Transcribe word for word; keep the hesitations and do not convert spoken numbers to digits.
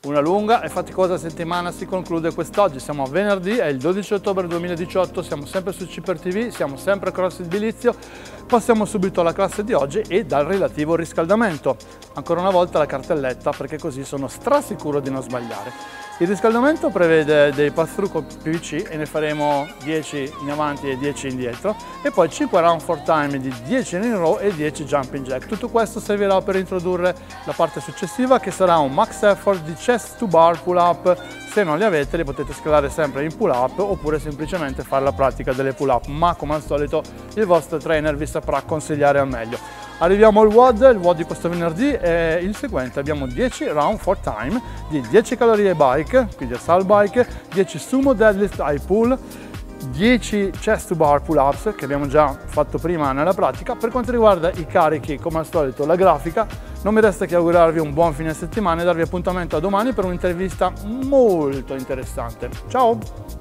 Una lunga e faticosa settimana si conclude quest'oggi, siamo a venerdì, è il dodici ottobre duemiladiciotto, siamo sempre su Cipper T V, siamo sempre a CrossFit Bilizio, passiamo subito alla classe di oggi e dal relativo riscaldamento. Ancora una volta la cartelletta perché così sono strasicuro di non sbagliare. Il riscaldamento prevede dei pass-through con P V C e ne faremo dieci in avanti e dieci indietro e poi cinque round for time di dieci in row e dieci jumping jack. Tutto questo servirà per introdurre la parte successiva che sarà un max effort di chest to bar pull up. Se non li avete li potete scalare sempre in pull up oppure semplicemente fare la pratica delle pull up, ma come al solito il vostro trainer vi saprà consigliare al meglio. Arriviamo al W O D, il W O D di questo venerdì è il seguente, abbiamo dieci round for time di dieci calorie bike, quindi assault bike, dieci sumo deadlift high pull, dieci chest to bar pull ups che abbiamo già fatto prima nella pratica. Per quanto riguarda i carichi, come al solito la grafica, non mi resta che augurarvi un buon fine settimana e darvi appuntamento a domani per un'intervista molto interessante. Ciao!